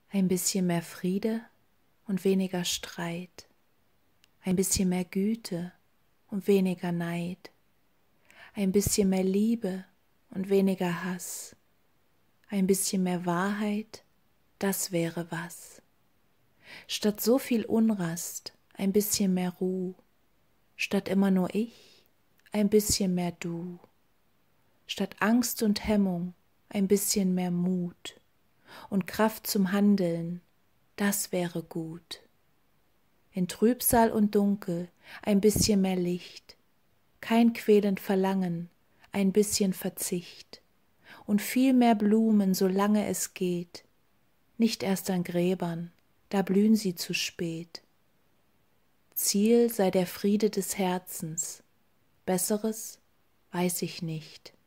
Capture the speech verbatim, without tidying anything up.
Ein bisschen mehr Friede und weniger Streit, ein bisschen mehr Güte und weniger Neid, ein bisschen mehr Liebe und weniger Hass, ein bisschen mehr Wahrheit, das wäre was. Statt so viel Unrast, ein bisschen mehr Ruh, statt immer nur ich, ein bisschen mehr du, statt Angst und Hemmung, ein bisschen mehr Mut und Kraft zum Handeln, das wäre gut. In Trübsal und Dunkel ein bisschen mehr Licht, kein quälend Verlangen, ein bisschen Verzicht und viel mehr Blumen, solange es geht, nicht erst an Gräbern, da blühen sie zu spät. Ziel sei der Friede des Herzens, Besseres weiß ich nicht.